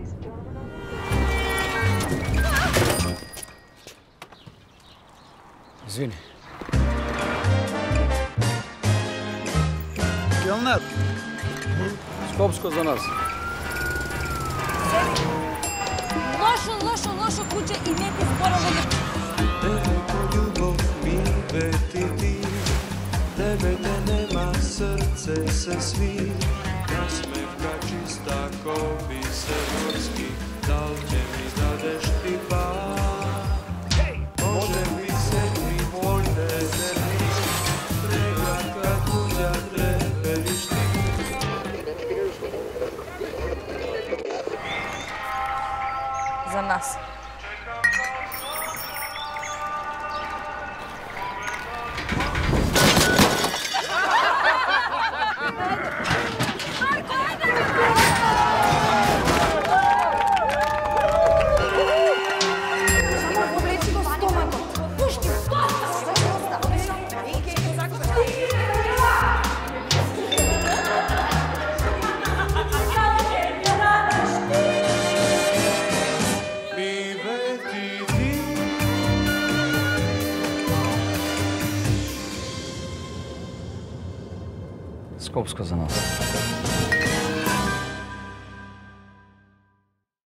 Izvini. Kelner. Skopsko za nas. Lošo kuće i neki sporovi. Devojko, ljubov mi vetiti, tebe te nema, srce se svi, nasmevka čista ko biser morski, da li će mi dadeš ti može mi se mi voljne zemlji, pregledka tuđa treperiš ti. Za nas. Skopsko za nas.